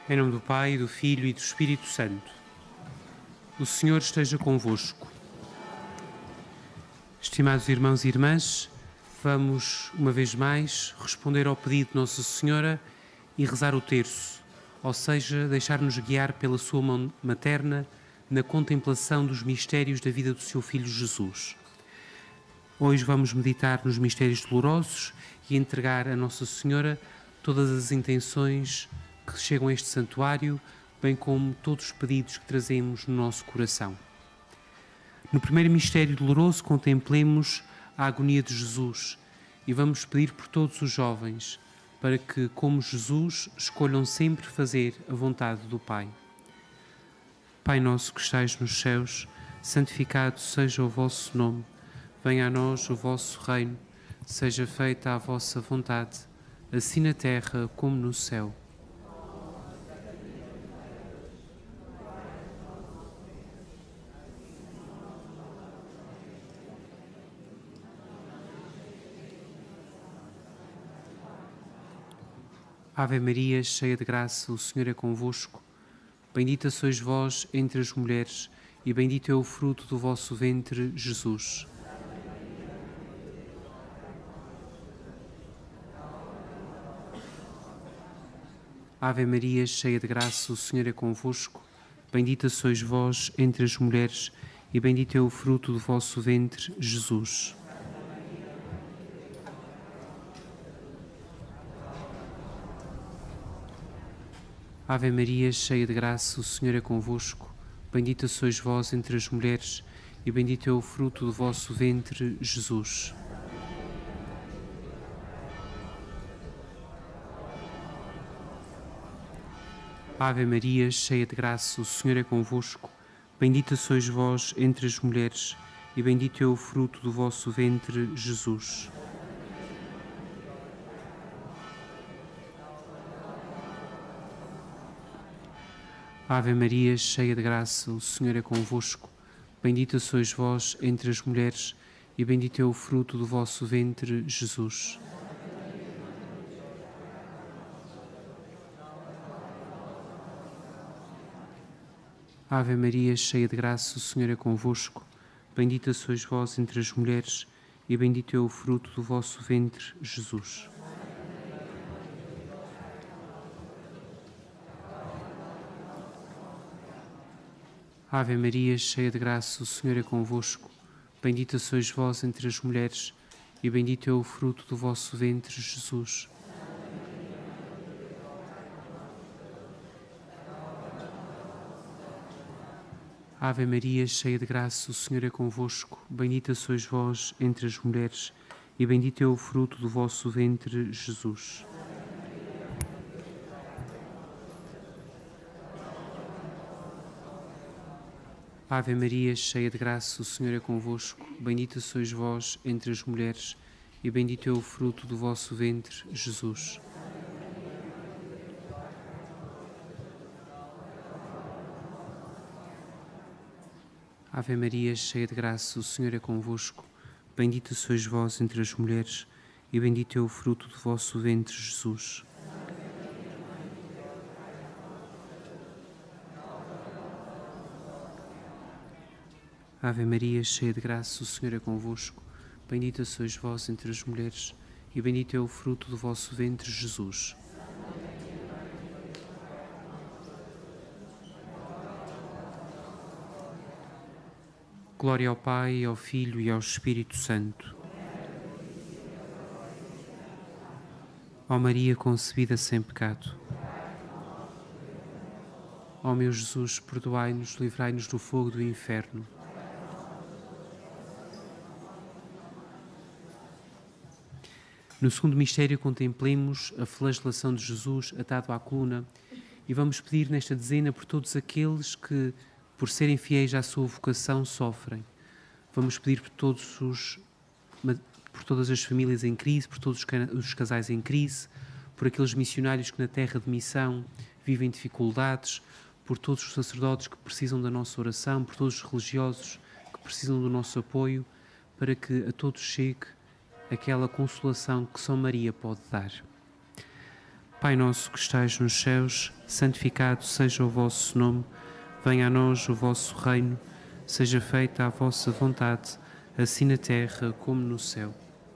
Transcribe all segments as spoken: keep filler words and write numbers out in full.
Em nome do Pai, do Filho e do Espírito Santo. O Senhor esteja convosco. Estimados irmãos e irmãs, vamos, uma vez mais, responder ao pedido de Nossa Senhora e rezar o terço, ou seja, deixar-nos guiar pela sua mão materna na contemplação dos mistérios da vida do seu Filho Jesus. Hoje vamos meditar nos mistérios dolorosos e entregar a Nossa Senhora todas as intenções que chegam a este santuário, bem como todos os pedidos que trazemos no nosso coração. No primeiro mistério doloroso contemplemos a agonia de Jesus e vamos pedir por todos os jovens para que, como Jesus, escolham sempre fazer a vontade do Pai. Pai nosso que estais nos céus, santificado seja o vosso nome. Venha a nós o vosso reino, seja feita a vossa vontade, assim na terra como no céu. Ave Maria, cheia de graça, o Senhor é convosco. Bendita sois vós entre as mulheres, e bendito é o fruto do vosso ventre, Jesus. Ave Maria, cheia de graça, o Senhor é convosco. Bendita sois vós entre as mulheres, e bendito é o fruto do vosso ventre, Jesus. Ave Maria, cheia de graça, o Senhor é convosco. Bendita sois vós entre as mulheres, e bendito é o fruto do vosso ventre, Jesus. Ave Maria, cheia de graça, o Senhor é convosco. Bendita sois vós entre as mulheres, e bendito é o fruto do vosso ventre, Jesus. Ave Maria, cheia de graça, o Senhor é convosco. Bendita sois vós entre as mulheres, e bendito é o fruto do vosso ventre, Jesus. Ave Maria, cheia de graça, o Senhor é convosco. Bendita sois vós entre as mulheres, e bendito é o fruto do vosso ventre, Jesus. Ave Maria, cheia de graça, o Senhor é convosco. Bendita sois vós entre as mulheres, e bendito é o fruto do vosso ventre, Jesus. Ave Maria, cheia de graça, o Senhor é convosco. Bendita sois vós entre as mulheres, e bendito é o fruto do vosso ventre, Jesus. Ave Maria, cheia de graça, o Senhor é convosco. Bendita sois vós entre as mulheres, e bendito é o fruto do vosso ventre, Jesus. Ave Maria, cheia de graça, o Senhor é convosco. Bendita sois vós entre as mulheres, e bendito é o fruto do vosso ventre, Jesus. Ave Maria, cheia de graça, o Senhor é convosco. Bendita sois vós entre as mulheres, e bendito é o fruto do vosso ventre, Jesus. Glória ao Pai, ao Filho e ao Espírito Santo. Ó Maria concebida sem pecado. Ó meu Jesus, perdoai-nos, livrai-nos do fogo do inferno. No segundo mistério contemplemos a flagelação de Jesus atado à coluna e vamos pedir nesta dezena por todos aqueles que, por serem fiéis à sua vocação, sofrem. Vamos pedir por todos os, por todas as famílias em crise, por todos os casais em crise, por aqueles missionários que na terra de missão vivem dificuldades, por todos os sacerdotes que precisam da nossa oração, por todos os religiosos que precisam do nosso apoio, para que a todos chegue aquela consolação que só Maria pode dar. Pai nosso que estais nos céus, santificado seja o vosso nome. Venha a nós o vosso reino. Seja feita a vossa vontade, assim na terra como no céu.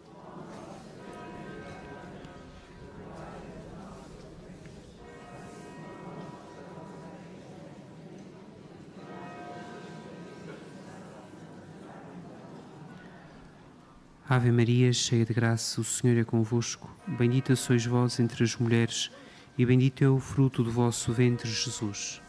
Ave Maria, cheia de graça, o Senhor é convosco. Bendita sois vós entre as mulheres, e bendito é o fruto do vosso ventre, Jesus.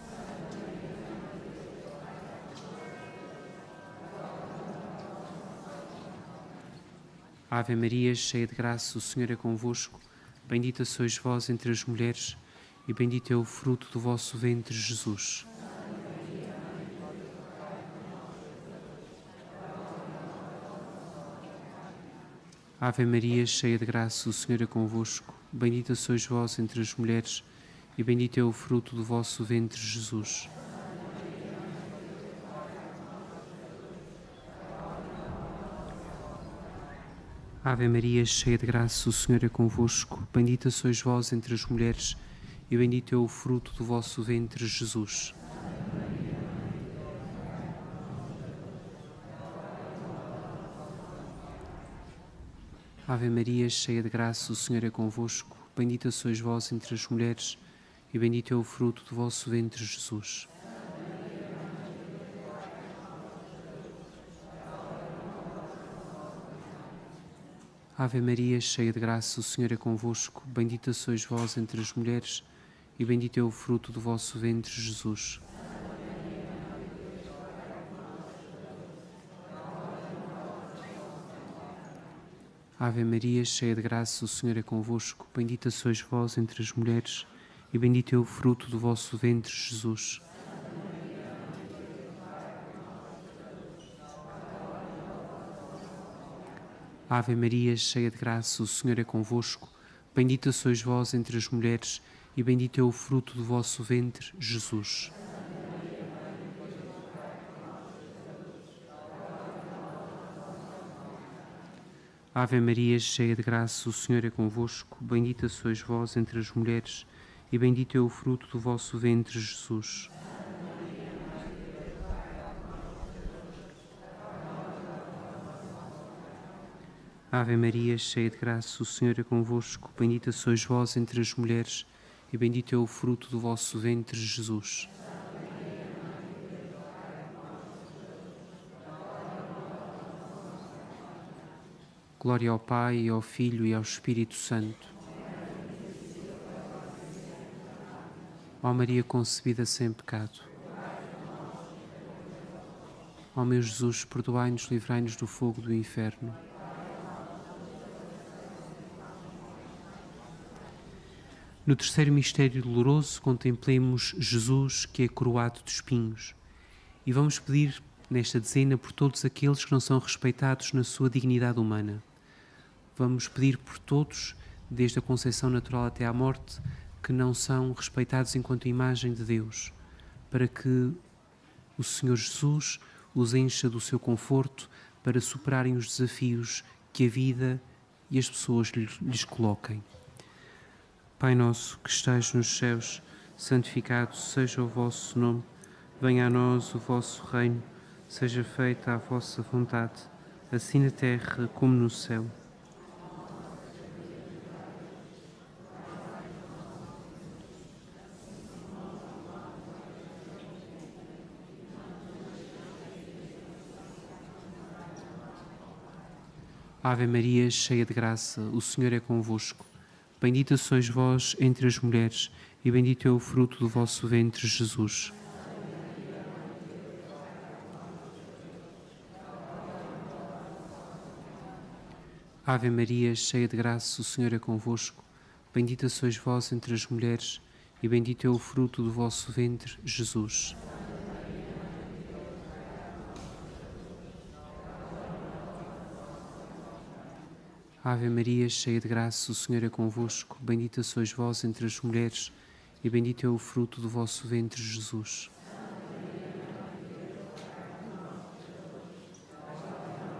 Ave Maria, cheia de graça, o Senhor é convosco. Bendita sois vós entre as mulheres, e bendito é o fruto do vosso ventre, Jesus. Ave Maria, cheia de graça, o Senhor é convosco. Bendita sois vós entre as mulheres, e bendito é o fruto do vosso ventre, Jesus. Ave Maria, cheia de graça, o Senhor é convosco. Bendita sois vós entre as mulheres, e bendito é o fruto do vosso ventre, Jesus. Ave Maria, cheia de graça, o Senhor é convosco. Bendita sois vós entre as mulheres, e bendito é o fruto do vosso ventre, Jesus. Ave Maria, cheia de graça, o Senhor é convosco. Bendita sois vós entre as mulheres, e bendito é o fruto do vosso ventre, Jesus. Ave Maria, cheia de graça, o Senhor é convosco. Bendita sois vós entre as mulheres, e bendito é o fruto do vosso ventre, Jesus. Ave Maria, cheia de graça, o Senhor é convosco. Bendita sois vós entre as mulheres, e bendito é o fruto do vosso ventre, Jesus. Ave Maria, cheia de graça, o Senhor é convosco. Bendita sois vós entre as mulheres, e bendito é o fruto do vosso ventre, Jesus. Ave Maria, cheia de graça, o Senhor é convosco. Bendita sois vós entre as mulheres, e bendito é o fruto do vosso ventre, Jesus. Glória ao Pai, ao Filho e ao Espírito Santo. Ó Maria concebida sem pecado. Ó meu Jesus, perdoai-nos, livrai-nos do fogo do inferno. No terceiro mistério doloroso, contemplemos Jesus que é coroado de espinhos. E vamos pedir nesta dezena por todos aqueles que não são respeitados na sua dignidade humana. Vamos pedir por todos, desde a conceição natural até à morte, que não são respeitados enquanto imagem de Deus, para que o Senhor Jesus os encha do seu conforto para superarem os desafios que a vida e as pessoas lhes coloquem. Pai nosso, que estais nos céus, santificado seja o vosso nome, venha a nós o vosso reino, seja feita a vossa vontade, assim na terra como no céu. Ave Maria, cheia de graça, o Senhor é convosco. Bendita sois vós entre as mulheres, e bendito é o fruto do vosso ventre, Jesus. Ave Maria, cheia de graça, o Senhor é convosco. Bendita sois vós entre as mulheres, e bendito é o fruto do vosso ventre, Jesus. Ave Maria, cheia de graça, o Senhor é convosco. Bendita sois vós entre as mulheres, e bendito é o fruto do vosso ventre, Jesus.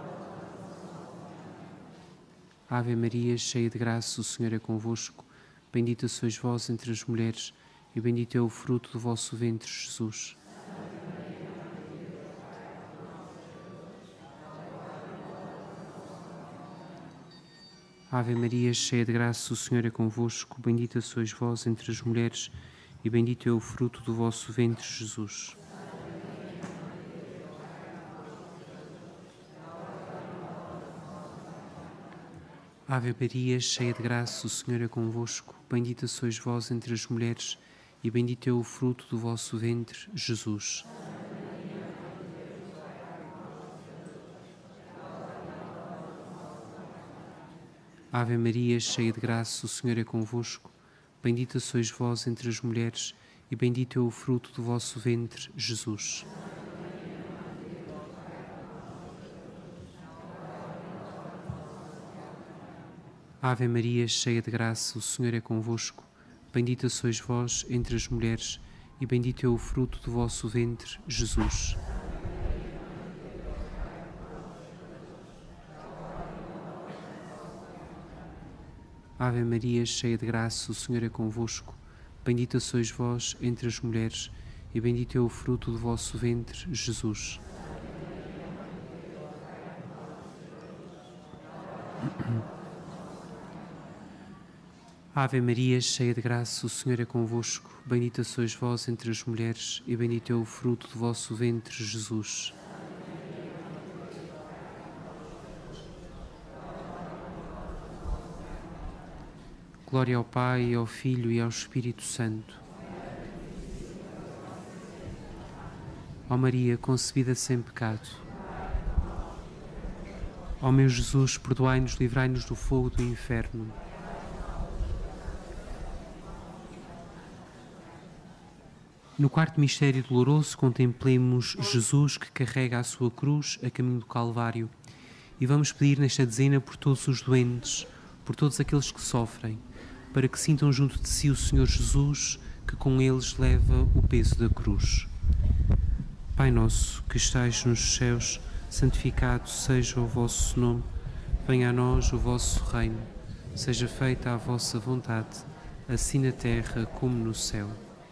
Ave Maria, cheia de graça, o Senhor é convosco. bendita sois vós entre as mulheres, e bendito é o fruto do vosso ventre, Jesus. Ave Maria, cheia de graça, o Senhor é convosco, bendita sois vós entre as mulheres, e bendito é o fruto do vosso ventre, Jesus. Ave Maria, cheia de graça, o Senhor é convosco, bendita sois vós entre as mulheres, e bendito é o fruto do vosso ventre, Jesus. Ave Maria, cheia de graça, o Senhor é convosco, bendita sois vós entre as mulheres, e bendito é o fruto do vosso ventre, Jesus. Ave Maria, cheia de graça, o Senhor é convosco, bendita sois vós entre as mulheres, e bendito é o fruto do vosso ventre, Jesus. Ave Maria, cheia de graça, o Senhor é convosco, bendita sois vós entre as mulheres, e bendito é o fruto do vosso ventre, Jesus. Ave Maria, cheia de graça, o Senhor é convosco, bendita sois vós entre as mulheres, e bendito é o fruto do vosso ventre, Jesus. Glória ao Pai, ao Filho e ao Espírito Santo. Ó Maria, concebida sem pecado. Ó meu Jesus, perdoai-nos, livrai-nos do fogo do inferno. No quarto mistério doloroso, contemplemos Jesus que carrega a sua cruz a caminho do Calvário. E vamos pedir nesta dezena por todos os doentes, por todos aqueles que sofrem, para que sintam junto de si o Senhor Jesus, que com eles leva o peso da cruz. Pai nosso, que estais nos céus, santificado seja o vosso nome. Venha a nós o vosso reino. Seja feita a vossa vontade, assim na terra como no céu.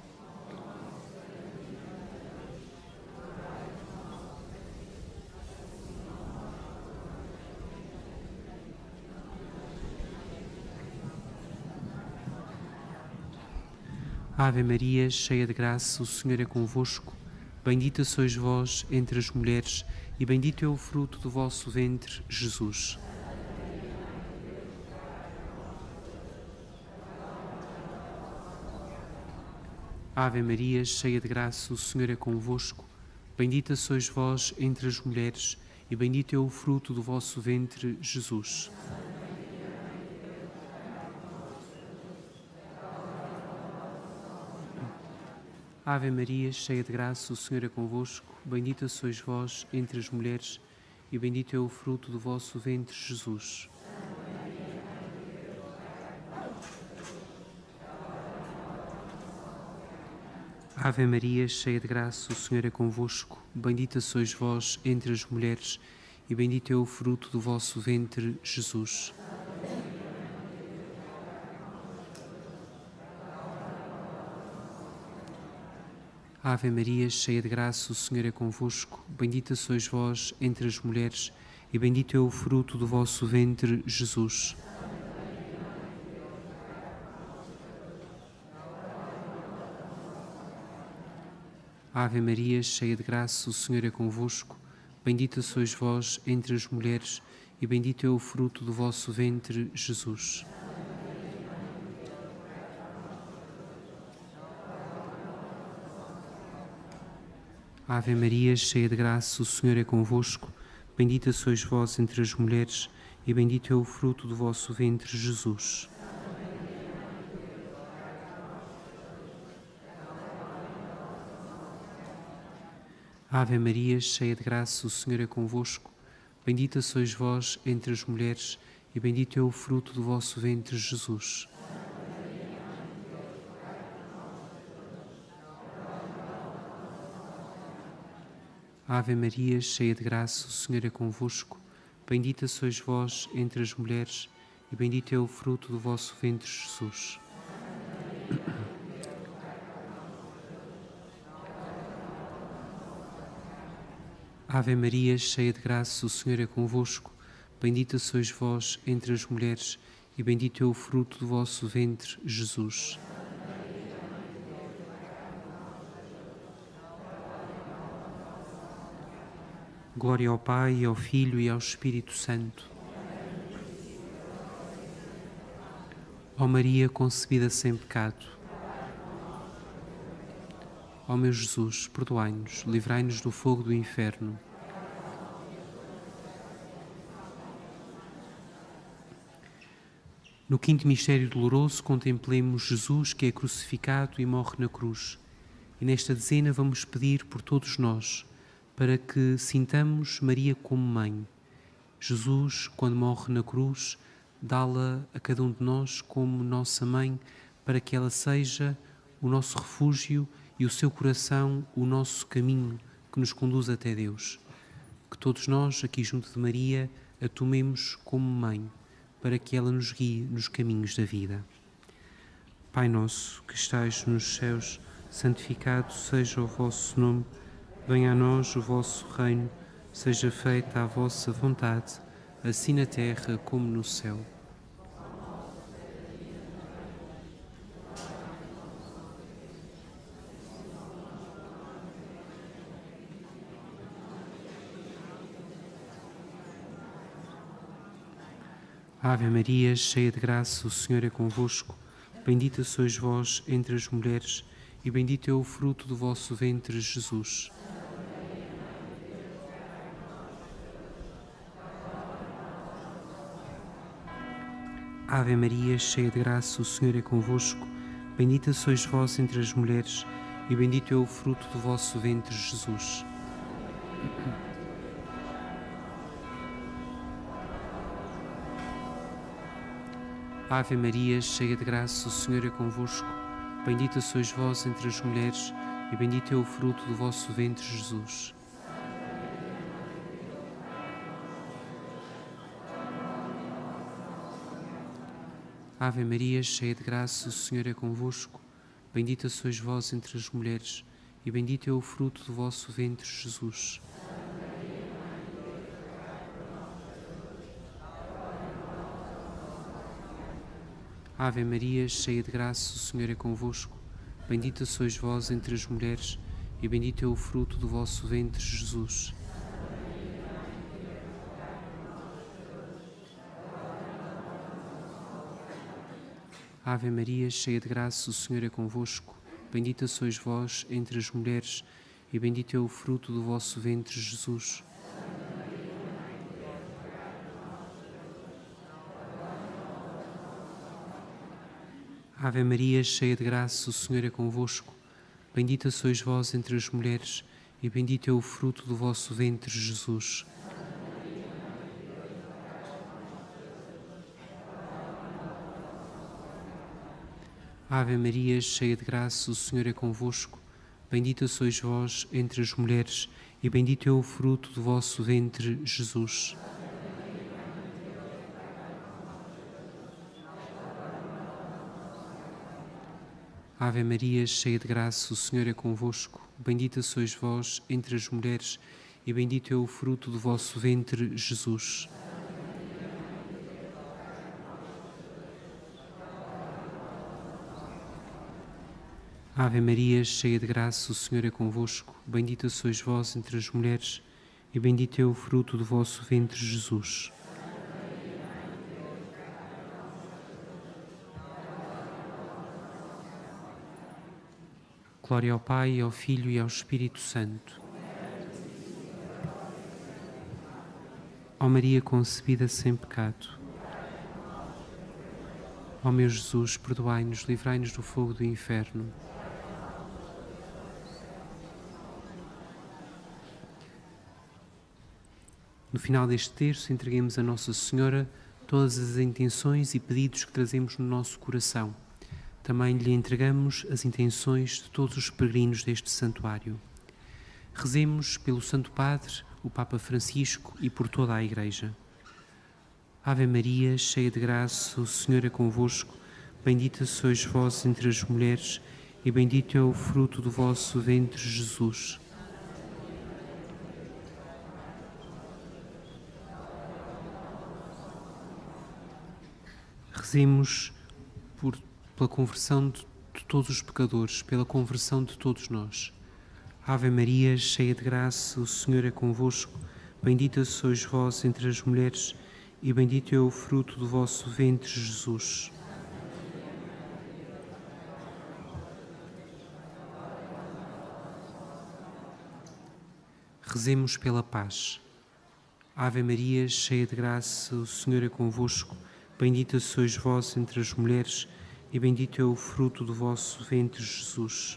Ave Maria, cheia de graça, o Senhor é convosco, bendita sois vós entre as mulheres, e bendito é o fruto do vosso ventre, Jesus. Ave Maria, cheia de graça, o Senhor é convosco, bendita sois vós entre as mulheres, e bendito é o fruto do vosso ventre, Jesus. Ave Maria, cheia de graça, o Senhor é convosco, bendita sois vós entre as mulheres, e bendito é o fruto do vosso ventre, Jesus. Ave Maria, cheia de graça, o Senhor é convosco, bendita sois vós entre as mulheres, e bendito é o fruto do vosso ventre, Jesus. Ave Maria, cheia de graça, o Senhor é convosco, bendita sois vós entre as mulheres, e bendito é o fruto do vosso ventre, Jesus. Ave Maria, cheia de graça, o Senhor é convosco, bendita sois vós entre as mulheres, e bendito é o fruto do vosso ventre, Jesus. Ave Maria, cheia de graça, o Senhor é convosco, bendita sois vós entre as mulheres, e bendito é o fruto do vosso ventre, Jesus. Ave Maria, cheia de graça, o Senhor é convosco, bendita sois vós entre as mulheres, e bendito é o fruto do vosso ventre, Jesus. Ave Maria, cheia de graça, o Senhor é convosco, bendita sois vós entre as mulheres, e bendito é o fruto do vosso ventre, Jesus. Ave Maria, cheia de graça, o Senhor é convosco. Bendita sois vós entre as mulheres, e bendito é o fruto do vosso ventre, Jesus. Glória ao Pai, ao Filho e ao Espírito Santo. Ó Maria, concebida sem pecado. Ó meu Jesus, perdoai-nos, livrai-nos do fogo do inferno. No quinto mistério doloroso, contemplemos Jesus que é crucificado e morre na cruz. E nesta dezena vamos pedir por todos nós, para que sintamos Maria como mãe. Jesus, quando morre na cruz, dá-la a cada um de nós como nossa mãe, para que ela seja o nosso refúgio e o seu coração o nosso caminho que nos conduz até Deus. Que todos nós, aqui junto de Maria, a tomemos como mãe, para que ela nos guie nos caminhos da vida. Pai nosso, que estais nos céus, santificado seja o vosso nome, venha a nós o vosso reino, seja feita a vossa vontade, assim na terra como no céu. Ave Maria, cheia de graça, o Senhor é convosco. Bendita sois vós entre as mulheres, e bendito é o fruto do vosso ventre, Jesus. Ave Maria, cheia de graça, o Senhor é convosco. Bendita sois vós entre as mulheres, e bendito é o fruto do vosso ventre, Jesus. Ave Maria, cheia de graça, o Senhor é convosco. Bendita sois vós entre as mulheres, e bendito é o fruto do vosso ventre, Jesus. Ave Maria, cheia de graça, o Senhor é convosco. Bendita sois vós entre as mulheres, e bendito é o fruto do vosso ventre, Jesus. Ave Maria, cheia de graça, o Senhor é convosco. Bendita sois vós entre as mulheres, e bendito é o fruto do vosso ventre, Jesus. Ave Maria, cheia de graça, o Senhor é convosco. Bendita sois vós entre as mulheres, e bendito é o fruto do vosso ventre, Jesus. Ave Maria, cheia de graça, o Senhor é convosco. Bendita sois vós entre as mulheres, e bendito é o fruto do vosso ventre, Jesus. Ave Maria, cheia de graça, o Senhor é convosco. Bendita sois vós entre as mulheres, e bendito é o fruto do vosso ventre, Jesus. Ave Maria, cheia de graça, o Senhor é convosco. Bendita sois vós entre as mulheres, e bendito é o fruto do vosso ventre, Jesus. Ave Maria, cheia de graça, o Senhor é convosco. Bendita sois vós entre as mulheres, e bendito é o fruto do vosso ventre, Jesus. Glória ao Pai, ao Filho e ao Espírito Santo. Ó Maria concebida sem pecado. Ó meu Jesus, perdoai-nos, livrai-nos do fogo do inferno. No final deste terço, entreguemos a Nossa Senhora todas as intenções e pedidos que trazemos no nosso coração. Também lhe entregamos as intenções de todos os peregrinos deste santuário. Rezemos pelo Santo Padre, o Papa Francisco, e por toda a Igreja. Ave Maria, cheia de graça, o Senhor é convosco. Bendita sois vós entre as mulheres, e bendito é o fruto do vosso ventre, Jesus. Rezemos por, pela conversão de, de todos os pecadores, pela conversão de todos nós. Ave Maria, cheia de graça, o Senhor é convosco. Bendita sois vós entre as mulheres e bendito é o fruto do vosso ventre, Jesus. Rezemos pela paz. Ave Maria, cheia de graça, o Senhor é convosco. Bendita sois vós entre as mulheres e bendito é o fruto do vosso ventre, Jesus.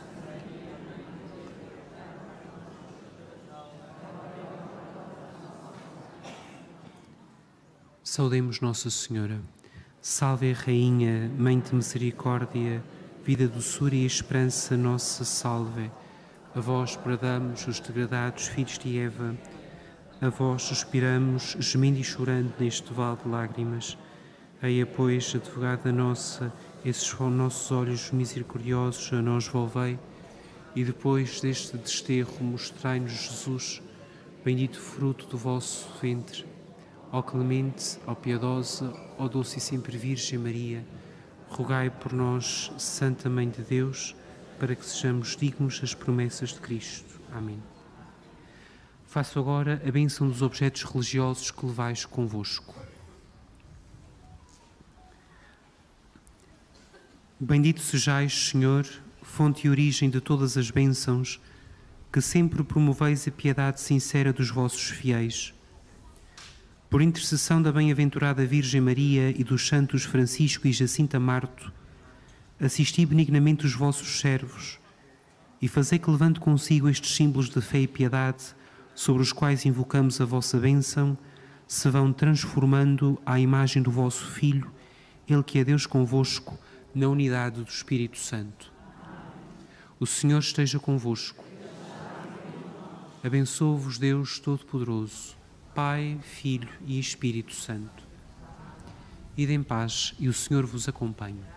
Saudemos Nossa Senhora. Salve, Rainha, Mãe de Misericórdia, vida, doçura e esperança, nossa salve. A vós bradamos, os degradados filhos de Eva, a vós suspiramos, gemendo e chorando neste vale de lágrimas. Eia, pois, advogada nossa, esses nossos olhos misericordiosos a nós volvei, e depois deste desterro mostrai-nos Jesus, bendito fruto do vosso ventre. Ó clemente, ó piedosa, ó doce e sempre Virgem Maria, rogai por nós, Santa Mãe de Deus, para que sejamos dignos das promessas de Cristo. Amém. Faço agora a bênção dos objetos religiosos que levais convosco. Bendito sejais, Senhor, fonte e origem de todas as bênçãos, que sempre promoveis a piedade sincera dos vossos fiéis. Por intercessão da bem-aventurada Virgem Maria e dos santos Francisco e Jacinta Marto, assisti benignamente os vossos servos e fazei que, levando consigo estes símbolos de fé e piedade, sobre os quais invocamos a vossa bênção, se vão transformando à imagem do vosso Filho, Ele que é Deus convosco, na unidade do Espírito Santo. O Senhor esteja convosco. Abençoe-vos Deus Todo-Poderoso, Pai, Filho e Espírito Santo. Ide em paz e o Senhor vos acompanhe.